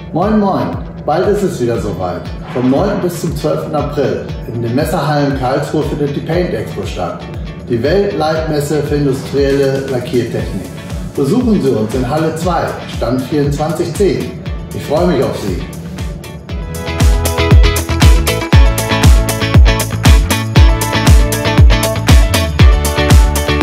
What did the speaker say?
Moin Moin, bald ist es wieder soweit. Vom 9. bis zum 12. April in den Messerhallen Karlsruhe findet die Paint Expo statt. Die Weltleitmesse für industrielle Lackiertechnik. Besuchen Sie uns in Halle 2, Stand 2410. Ich freue mich auf Sie.